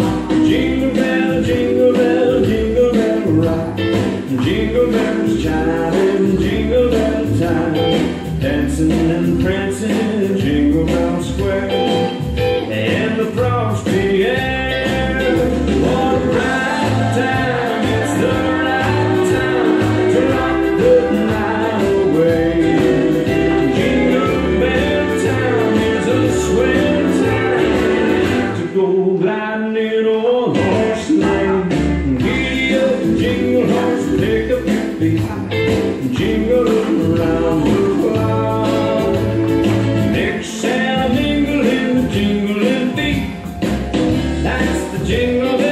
Jingle bell, jingle bell, jingle bell rock. Jingle bells chiming, jingle bell time. Dancing and prancing, Jingle Bell Square. In the frosty air, what a right time, it's the right time to rock the night away. Jingle bell time is a swing time to go gliding in a horse lane. Giddy up, jingle horse, pick up your feet, jingle around the clock. Next sound, mingle in the jingling beat. That's the jingle.